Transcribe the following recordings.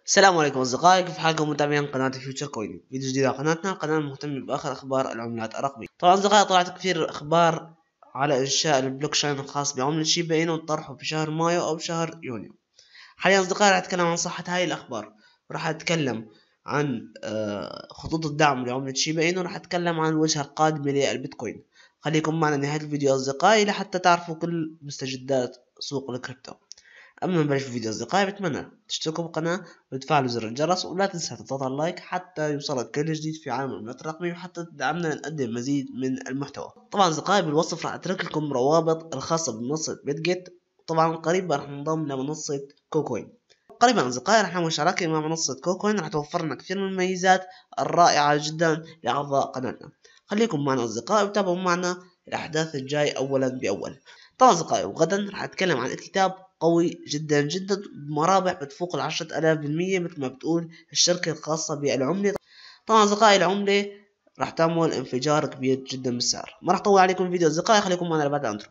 السلام عليكم أصدقائي، كيف حالكم متابعين قناة فيوتشر كوين؟ فيديو جديد على قناتنا، القناة المهتمة بآخر أخبار العملات الرقمية. طبعا أصدقائي طلعت كثير أخبار على إنشاء البلوك تشين الخاص بعملة شيبا إنو وطرحه في شهر مايو أو شهر يونيو. حاليا أصدقائي راح أتكلم عن صحة هاي الأخبار، وراح أتكلم عن خطوط الدعم لعملة شيبا إنو، وراح أتكلم عن الوجهة القادمة للبيتكوين. خليكم معنا نهاية الفيديو أصدقائي لحتى تعرفوا كل مستجدات سوق الكريبتو. قبل ما نبلش الفيديو أصدقائي بتمنى تشتركوا بالقناة وتفعلوا زر الجرس، ولا تنسى تضغط على اللايك حتى يوصلك كل جديد في عالم العملات الرقمية، وحتى تدعمنا نقدم مزيد من المحتوى. طبعا أصدقائي بالوصف راح أترك لكم روابط الخاصة بمنصة بيتجيت. طبعا قريبا راح ننضم لمنصة كوكوين. قريبا أصدقائي راح نعمل شراكة مع منصة كوكوين، راح توفر لنا كثير من المميزات الرائعة جدا لأعضاء قناتنا. خليكم معنا أصدقائي وتابعوا معنا الأحداث الجاي أولا بأول. طبعا أصدقائي وغدا راح أتكلم عن اكتتاب قوي جدا جدا بمرابح بتفوق 10,000% مثل ما بتقول الشركة الخاصة بالعملة. طبعا أصدقائي العملة راح تعمل انفجار كبير جدا بالسعر. ما راح أطول عليكم الفيديو أصدقائي، خليكم معنا لبعد الانترو.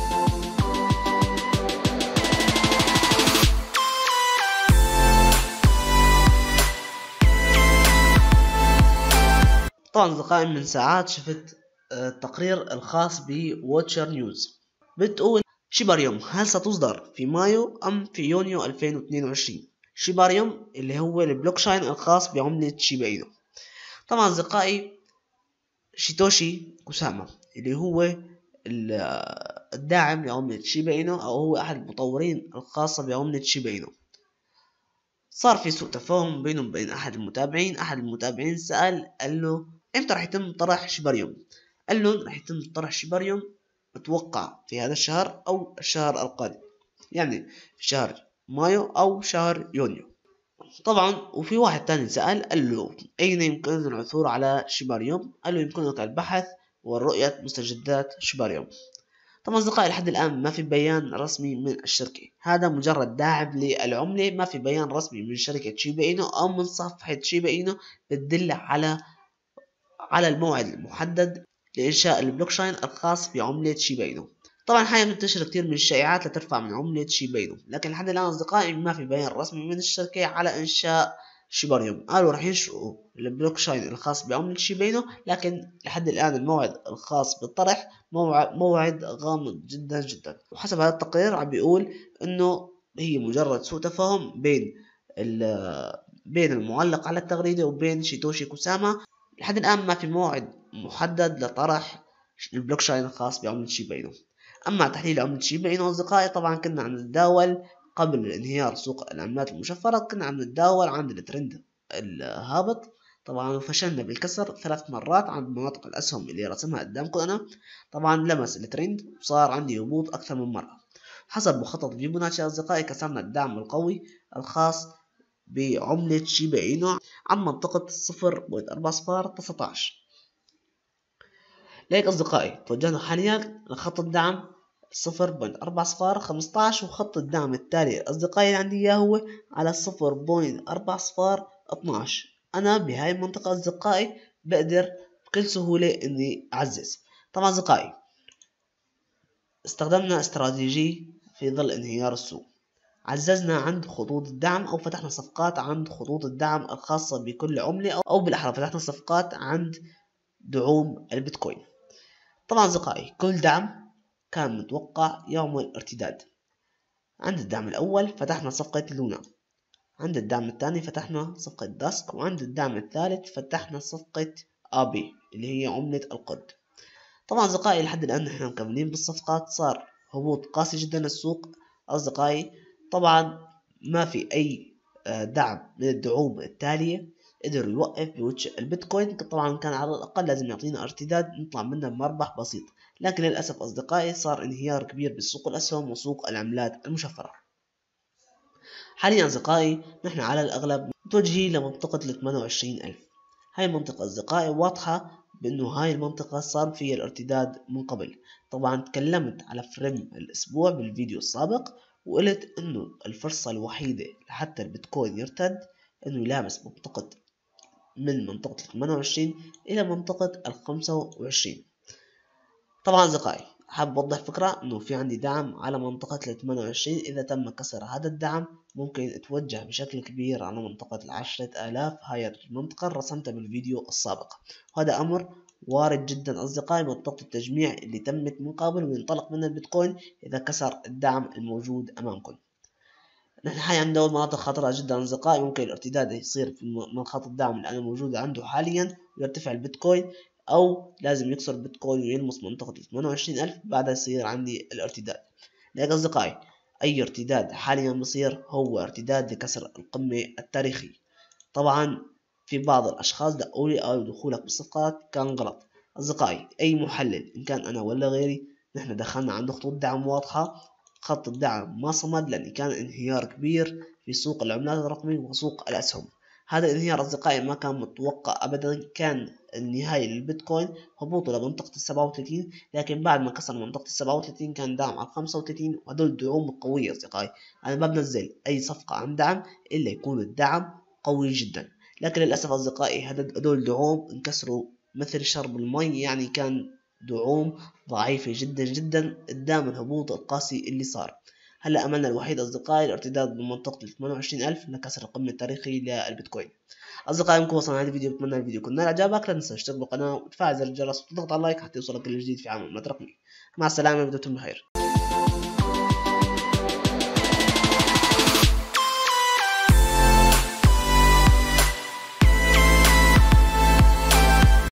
طبعا أصدقائي من ساعات شفت التقرير الخاص بواتشر نيوز بتقول شيباريوم هل ستصدر في مايو أم في يونيو 2022؟ شيباريوم اللي هو البلوكشين الخاص بعملة شيبا إينو. طبعا أصدقائي شيتوشي كوساما اللي هو الداعم لعملة شيبا إينو، أو هو أحد المطورين الخاصة بعملة شيبا إينو. صار في سوء تفاهم بينه وبين أحد المتابعين سأل قال له إمتى راح يتم طرح شيباريوم؟ قال له راح يتم طرح شيباريوم متوقع في هذا الشهر أو الشهر القادم، يعني في شهر مايو أو شهر يونيو. طبعا وفي واحد تاني سأل قال له أين يمكننا العثور على شيباريوم؟ قال له يمكنك البحث ورؤية مستجدات شيباريوم. طبعا أصدقائي لحد الآن ما في بيان رسمي من الشركة، هذا مجرد داعم للعملة، ما في بيان رسمي من شركة شيبا إينو أو من صفحة شيبا إينو بتدل على الموعد المحدد لإنشاء البلوكشين الخاص بعملة شيبا إينو. طبعا حاليا منتشر كثير من الشائعات لترفع من عملة شيبا إينو، لكن لحد الآن أصدقائي ما في بيان رسمي من الشركة على إنشاء شيباريوم. قالوا راح ينشئوا البلوكشين الخاص بعملة شيبا إينو، لكن لحد الآن الموعد الخاص بالطرح موعد غامض جدا جدا. وحسب هذا التقرير عم بيقول إنه هي مجرد سوء تفاهم بين المعلق على التغريدة وبين شيتوشي كوساما. لحد الآن ما في موعد محدد لطرح البلوكشين الخاص بعملة شيبا إينو. أما تحليل عملة شيبا إينو أصدقائي طبعا كنا عم نتداول قبل انهيار سوق العملات المشفرة، كنا عم نتداول عند الترند الهابط. طبعا فشلنا بالكسر 3 مرات عند مناطق الأسهم اللي رسمها قدامكم أنا. طبعا لمس الترند وصار عندي هبوط أكثر من مرة. حسب مخطط فيبوناتشي أصدقائي كسرنا الدعم القوي الخاص بعملة شيبا إينو عن منطقة 0.4019. لهيك أصدقائي توجهنا حاليا لخط الدعم 0.4015، وخط الدعم التالي أصدقائي عندي إياه هو على 0.4012. أنا بهاي المنطقة أصدقائي بقدر بكل سهولة إني أعزز. طبعا أصدقائي استخدمنا استراتيجي في ظل انهيار السوق، عززنا عند خطوط الدعم أو فتحنا صفقات عند خطوط الدعم الخاصة بكل عملة، أو بالأحرى فتحنا صفقات عند دعوم البيتكوين. طبعا أصدقائي كل دعم كان متوقع يعمل ارتداد. عند الدعم الأول فتحنا صفقة لونا، عند الدعم الثاني فتحنا صفقة داسك، وعند الدعم الثالث فتحنا صفقة آبي اللي هي عملة القرد. طبعا أصدقائي لحد الآن نحن مكملين بالصفقات. صار هبوط قاسي جدا السوق أصدقائي. طبعا ما في أي دعم من الدعوم التالية قدر يوقف بوجه البيتكوين. طبعا كان على الأقل لازم يعطينا ارتداد نطلع منه بمربح بسيط، لكن للأسف أصدقائي صار انهيار كبير بالسوق الأسهم وسوق العملات المشفرة. حاليا أصدقائي نحن على الأغلب متوجهين لمنطقة 28,000. هاي المنطقة أصدقائي واضحة بأنه هاي المنطقة صار فيها الارتداد من قبل. طبعا تكلمت على فريم الأسبوع بالفيديو السابق وقلت أنه الفرصة الوحيدة لحتى البيتكوين يرتد أنه يلامس من منطقة 28 إلى منطقة 25. طبعا أصدقائي حاب أوضح فكرة إنه في عندي دعم على منطقة 28. إذا تم كسر هذا الدعم ممكن يتوجه بشكل كبير على منطقة 10,000. هاي المنطقة رسمتها بالفيديو السابق. وهذا أمر وارد جدا أصدقائي. منطقة التجميع اللي تمت من قبل وينطلق من البيتكوين إذا كسر الدعم الموجود أمامكم. نحن حاليا عندنا مناطق خطرة جدا أصدقائي. ممكن الارتداد يصير في منخفض الدعم اللي أنا موجود عنده حاليا ويرتفع البيتكوين، أو لازم يكسر البيتكوين ويلمس منطقة 28,000 بعدها يصير عندي الارتداد. لكن أصدقائي أي ارتداد حاليا بصير هو ارتداد لكسر القمة التاريخية. طبعا في بعض الأشخاص دقولي أو دخولك بالصفقات كان غلط. أصدقائي أي محلل إن كان أنا ولا غيري نحن دخلنا عند خطوط دعم واضحة. خط الدعم ما صمد لأن كان انهيار كبير في سوق العملات الرقمية وسوق الأسهم. هذا الانهيار أصدقائي ما كان متوقع أبدا. كان النهاية للبيتكوين هبوطه لمنطقة 37، لكن بعد ما كسر منطقة 37 كان دعم على 35، وهدول دعوم قوية أصدقائي. أنا ما بنزل أي صفقة عن دعم إلا يكون الدعم قوي جدا. لكن للأسف أصدقائي هدول دعوم انكسروا مثل شرب المي. يعني كان دعوم ضعيفة جدا جدا قدام الهبوط القاسي اللي صار. هلا أملنا الوحيد أصدقائي الارتداد بمنطقة 28,000 لكسر القمة التاريخي للبيتكوين. أصدقائي بكم وصلنا هذا الفيديو. بتمنى الفيديو يكون نال إعجابك. لا تنسى تشترك بالقناة وتفعل زر الجرس وتضغط على اللايك حتى يوصلك الجديد في عالم الرقمي. مع السلامة، بدمتم بخير.